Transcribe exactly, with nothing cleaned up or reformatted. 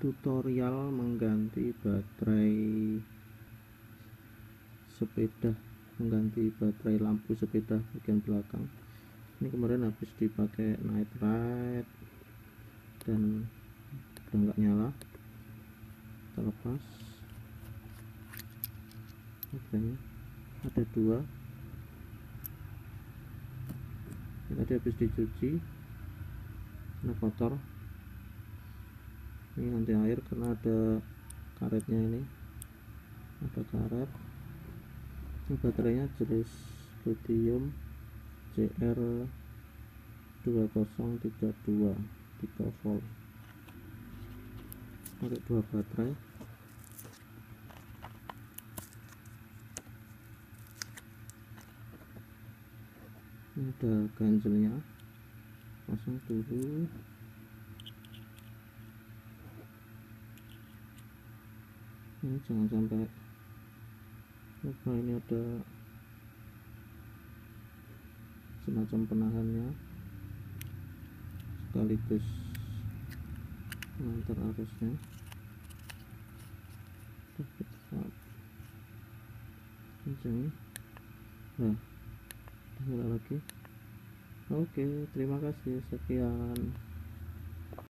tutorial mengganti baterai sepeda, mengganti baterai lampu sepeda bagian belakang. Ini kemarin habis dipakai night ride dan udah nggak nyala. Kita lepas baterainya, ada dua. Ini tadi habis dicuci karena kotor. Ini anti air karena ada karetnya, ini ada karet. Ini baterainya jenis lithium J R dua nol tiga dua tiga volt, ada dua baterai. Ini ada ganjelnya, pasang dulu. Ini jangan sampai lupa, ini ada semacam penahannya sekaligus mengantar arusnya. Kencang. Nah, nyala lagi. Oke, terima kasih, sekian.